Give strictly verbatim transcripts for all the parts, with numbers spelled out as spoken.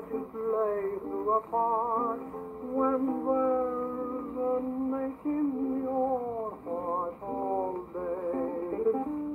to play through a park when there's a ache in your heart all day.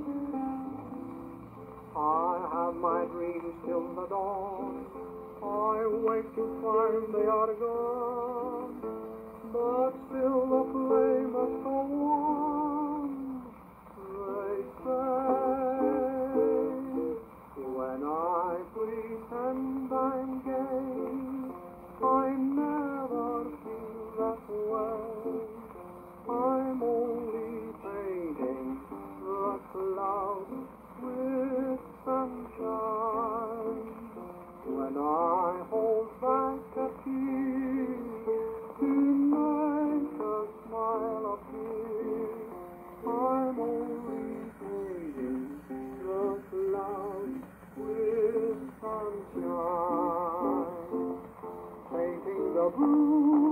I have my dreams till the dawn. I wake to find they are gone, but still the flame must go on. They say, when I pretend I'm gay, I never feel that way. I'm only painting the clouds with sunshine. When I hold back a tear to make a smile appear, I'm only painting the clouds with sunshine. Painting the blue